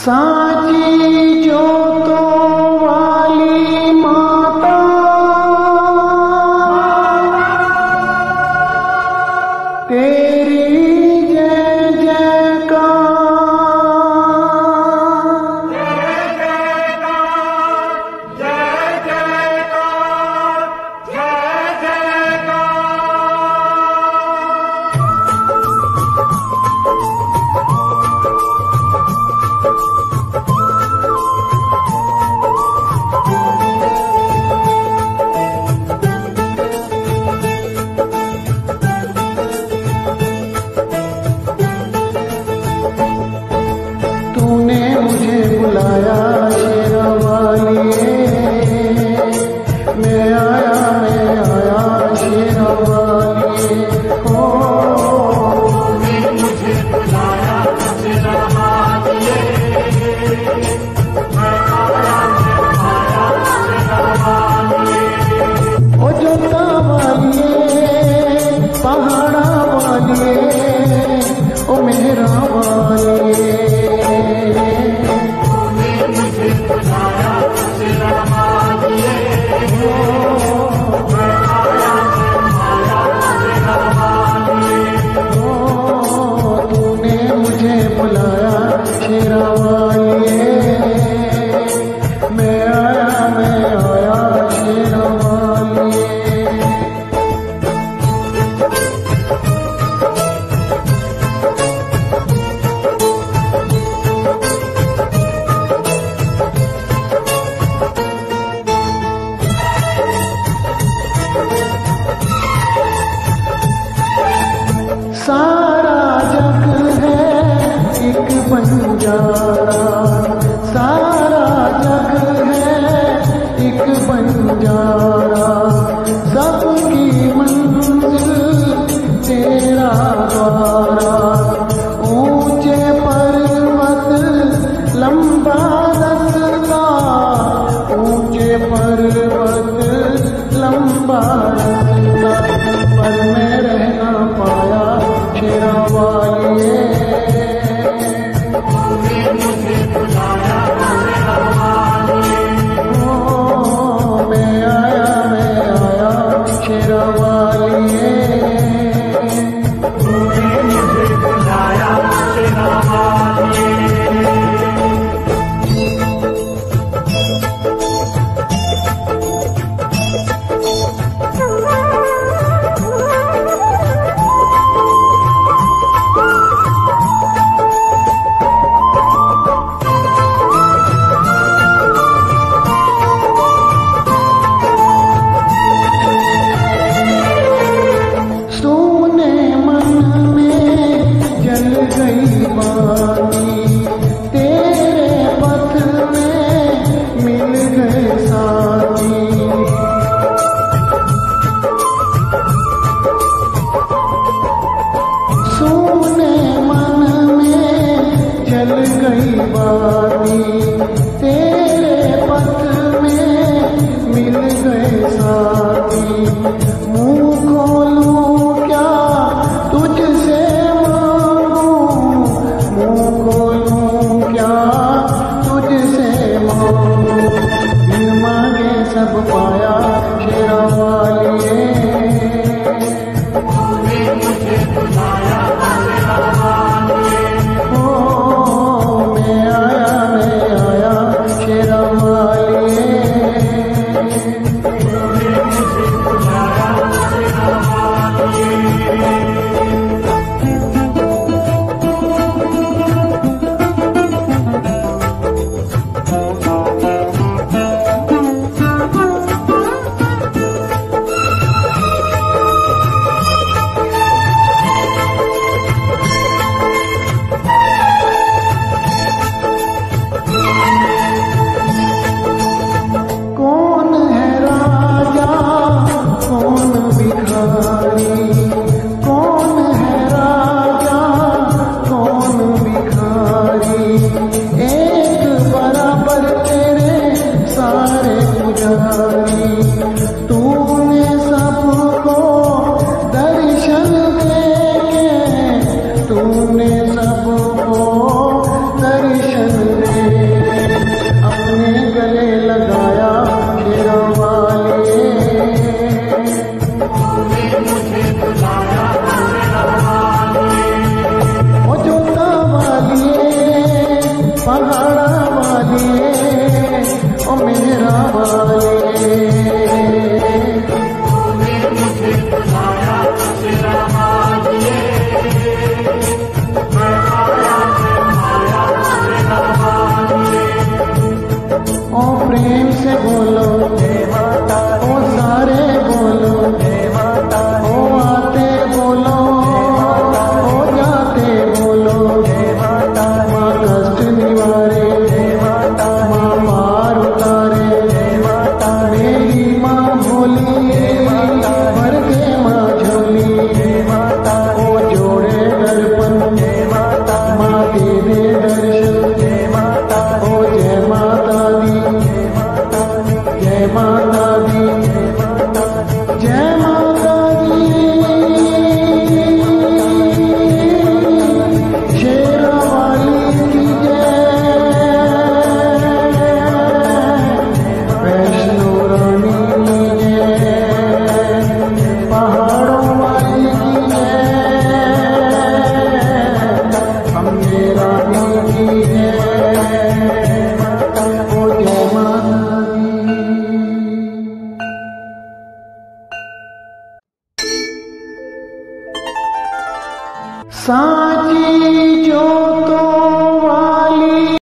साची जोतों वाली माता तेरी जय जयकार, जय जयकार, जय जयकार। तूने मुझे बुलाया शेरा वालिए, मैं आया शेरा वालिए। ओ तूने मुझे बुलाया शेरा वालिए, मैं आया शेरा वालिए। ओ जोता वालिए, पहाड़ा वालिए, ओ मेरा वालिए। तूने मुझे बुलाया शेरा वालिए, मैं आया शेरा वालिए। सारा जग है एक बंजारा, सारा जग है एक बंजारा, सबकी मंजिल तेरा द्वारा। ऊंचे पर्वत लंबा रास्ता, ऊंचे पर्वत लंबा रास्ता, पर मैं रह ना पाया शेरा वालिए। तूने मुझे बुलाया शेरा वालिए, ओ मैं आया शेरा वालिए। तूने मुझे बुलाया शेरा वालिए। सोने मन में जल गई बाती, तेरे पथ में मिल गए साथी। सोने मन में जल गई बाती, तेरे पथ में मिल गए साथी। मुंह खोलूं क्या तुझसे मांगूं, मुंह खोलूं क्या तुझसे मांगूं। बिन मांगे सब पाया शेरा वालिए। तूने मुझे बुलाया शेरा वालिए, ओ मैं आया शेरा वालिए। तूने मुझे बुलाया शेरा वालिए। कौन है राजा कौन भिखारी, कौन है राजा कौन भिखारी। एक बराबर तेरे सारे पुजारी, तूने सबको दर्शन दे के, तूने सब